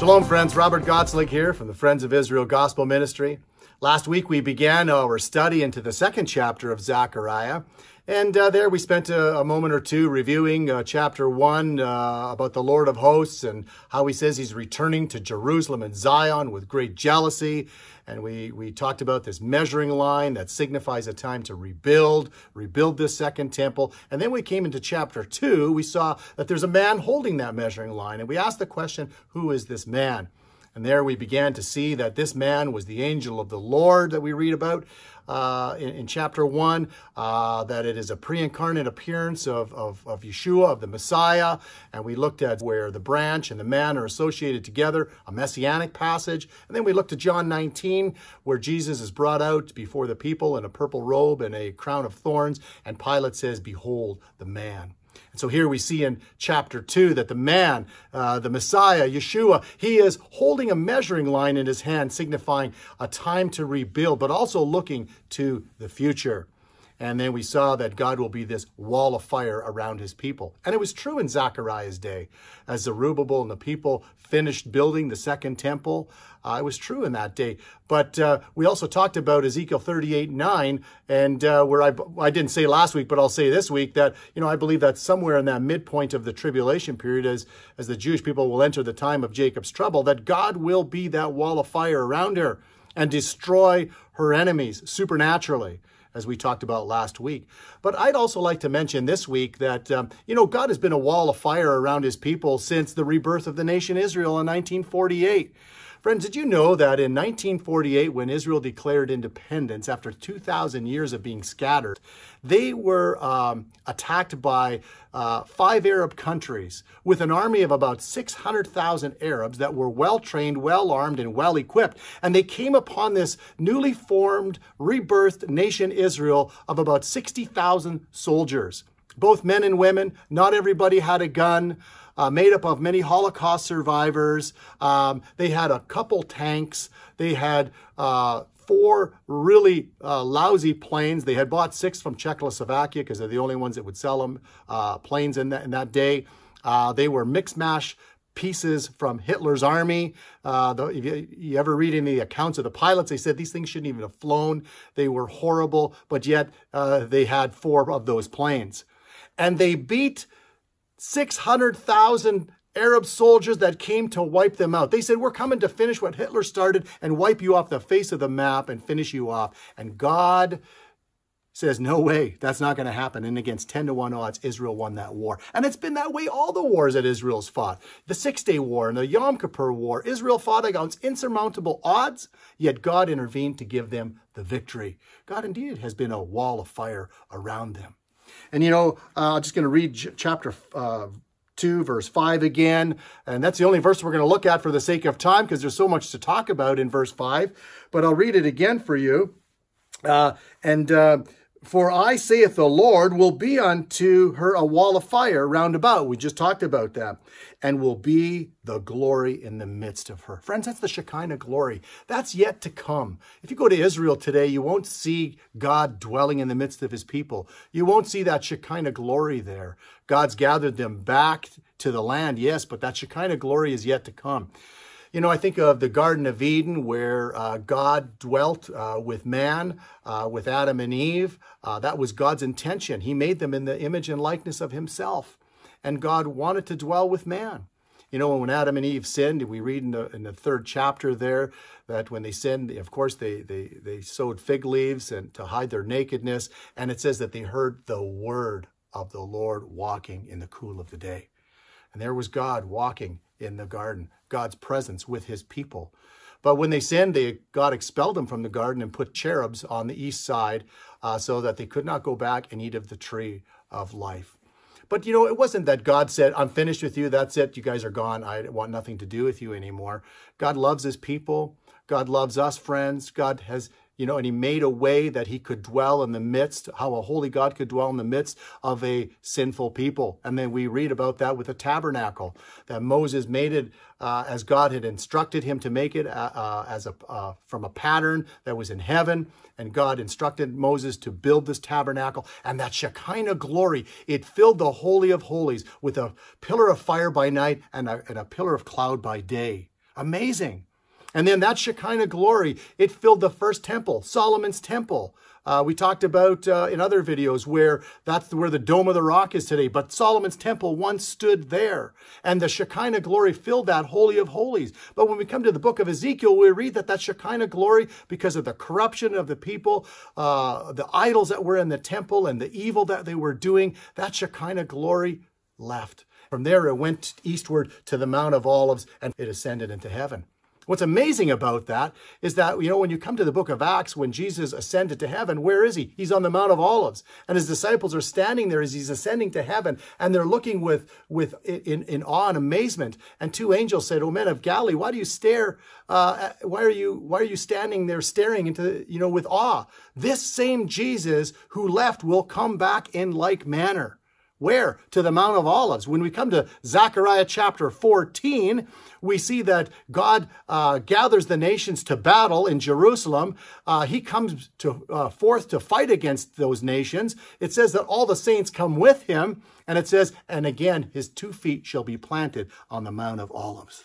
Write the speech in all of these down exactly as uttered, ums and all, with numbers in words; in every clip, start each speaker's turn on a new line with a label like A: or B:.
A: Shalom, friends. Robert Gottslig here from the Friends of Israel Gospel Ministry. Last week we began our study into the second chapter of Zechariah. And uh, there we spent a, a moment or two reviewing uh, chapter one uh, about the Lord of hosts and how he says he's returning to Jerusalem and Zion with great jealousy. And we, we talked about this measuring line that signifies a time to rebuild, rebuild this second temple. And then we came into chapter two. We saw that there's a man holding that measuring line. And we asked the question, who is this man? And there we began to see that this man was the angel of the Lord that we read about uh, in, in chapter one, uh, that it is a pre-incarnate appearance of, of, of Yeshua, of the Messiah. And we looked at where the branch and the man are associated together, a messianic passage. And then we looked at John nineteen, where Jesus is brought out before the people in a purple robe and a crown of thorns. And Pilate says, "Behold the man." And so here we see in chapter two that the man, uh, the Messiah, Yeshua, he is holding a measuring line in his hand, signifying a time to rebuild, but also looking to the future. And then we saw that God will be this wall of fire around his people. And it was true in Zechariah's day. As Zerubbabel and the people finished building the second temple, uh, it was true in that day. But uh, we also talked about Ezekiel thirty-eight nine, and uh, where I, I didn't say last week, but I'll say this week, that, you know, I believe that somewhere in that midpoint of the tribulation period, as, as the Jewish people will enter the time of Jacob's trouble, that God will be that wall of fire around her and destroy her enemies supernaturally, as we talked about last week. But I'd also like to mention this week that, um, you know, God has been a wall of fire around his people since the rebirth of the nation Israel in nineteen forty-eight. Friends, did you know that in nineteen forty-eight, when Israel declared independence after two thousand years of being scattered, they were um, attacked by uh, five Arab countries with an army of about six hundred thousand Arabs that were well-trained, well-armed, and well-equipped. And they came upon this newly formed, rebirthed nation Israel of about sixty thousand soldiers, both men and women. Not everybody had a gun. Uh, made up of many Holocaust survivors. Um, they had a couple tanks. They had uh, four really uh, lousy planes. They had bought six from Czechoslovakia because they're the only ones that would sell them uh, planes in that, in that day. Uh, they were mixed mash pieces from Hitler's army. Uh, the, if you, you ever read any accounts of the pilots, they said these things shouldn't even have flown. They were horrible, but yet uh, they had four of those planes. And they beat six hundred thousand Arab soldiers that came to wipe them out. They said, we're coming to finish what Hitler started and wipe you off the face of the map and finish you off. And God says, no way, that's not going to happen. And against ten to one odds, Israel won that war. And it's been that way all the wars that Israel's fought. The Six-Day War and the Yom Kippur War, Israel fought against insurmountable odds, yet God intervened to give them the victory. God indeed has been a wall of fire around them. And, you know, uh, I'm just going to read chapter uh, two, verse five again. And that's the only verse we're going to look at for the sake of time, because there's so much to talk about in verse five. But I'll read it again for you. Uh, and uh, for I, saith the Lord, will be unto her a wall of fire round about. We just talked about that. And will be the glory in the midst of her. Friends, that's the Shekinah glory. That's yet to come. If you go to Israel today, you won't see God dwelling in the midst of his people. You won't see that Shekinah glory there. God's gathered them back to the land, yes, but that Shekinah glory is yet to come. You know, I think of the Garden of Eden, where uh, God dwelt uh, with man, uh, with Adam and Eve. Uh, that was God's intention. He made them in the image and likeness of himself. And God wanted to dwell with man. You know, when Adam and Eve sinned, we read in the, in the third chapter there that when they sinned, of course, they, they, they sewed fig leaves and to hide their nakedness. And it says that they heard the word of the Lord walking in the cool of the day. And there was God walking in the garden, God's presence with his people. But when they sinned, they, God expelled them from the garden and put cherubs on the east side uh, so that they could not go back and eat of the tree of life. But, you know, it wasn't that God said, I'm finished with you. That's it. You guys are gone. I want nothing to do with you anymore. God loves his people. God loves us, friends. God has, you know, and he made a way that he could dwell in the midst, how a holy God could dwell in the midst of a sinful people. And then we read about that with the tabernacle, that Moses made it uh, as God had instructed him to make it uh, uh, as a uh, from a pattern that was in heaven. And God instructed Moses to build this tabernacle. And that Shekinah glory, it filled the Holy of Holies with a pillar of fire by night and a, and a pillar of cloud by day. Amazing. And then that Shekinah glory, it filled the first temple, Solomon's temple. Uh, we talked about uh, in other videos where that's where the Dome of the Rock is today. But Solomon's temple once stood there. And the Shekinah glory filled that Holy of Holies. But when we come to the book of Ezekiel, we read that that Shekinah glory, because of the corruption of the people, uh, the idols that were in the temple and the evil that they were doing, that Shekinah glory left. From there, it went eastward to the Mount of Olives and it ascended into heaven. What's amazing about that is that, you know, when you come to the book of Acts, when Jesus ascended to heaven, where is he? He's on the Mount of Olives. And his disciples are standing there as he's ascending to heaven. And they're looking with, with in, in awe and amazement. And two angels said, "O men of Galilee, why do you stare? Uh, why are you, why are you standing there staring into, you know, with awe? This same Jesus who left will come back in like manner." Where? To the Mount of Olives. When we come to Zechariah chapter fourteen, we see that God uh, gathers the nations to battle in Jerusalem. Uh, he comes to, uh, forth to fight against those nations. It says that all the saints come with him. And it says, and again, his two feet shall be planted on the Mount of Olives.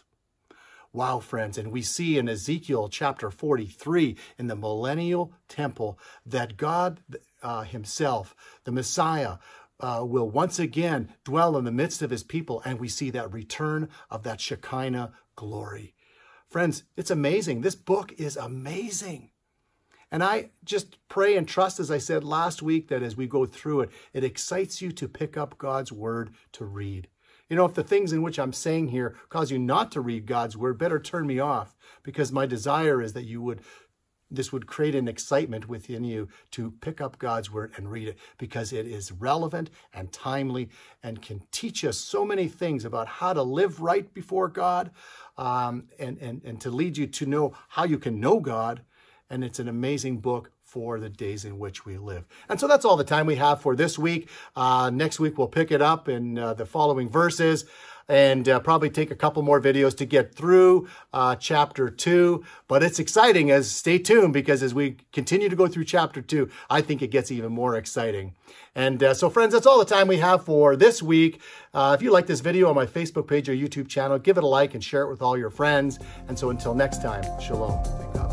A: Wow, friends. And we see in Ezekiel chapter forty-three, in the millennial temple, that God uh, himself, the Messiah, Uh, will once again dwell in the midst of his people, and we see that return of that Shekinah glory. Friends, it's amazing. This book is amazing. And I just pray and trust, as I said last week, that as we go through it, it excites you to pick up God's word to read. You know, if the things in which I'm saying here cause you not to read God's word, better turn me off, because my desire is that you would This would create an excitement within you to pick up God's word and read it, because it is relevant and timely and can teach us so many things about how to live right before God, um, and, and, and to lead you to know how you can know God. And it's an amazing book for the days in which we live. And so that's all the time we have for this week. Uh, next week, we'll pick it up in uh, the following verses, and uh, probably take a couple more videos to get through uh, chapter two. But it's exciting, as stay tuned, because as we continue to go through chapter two, I think it gets even more exciting. And uh, so friends, that's all the time we have for this week. Uh, if you like this video on my Facebook page or YouTube channel, give it a like and share it with all your friends. And so until next time, shalom. Thank God.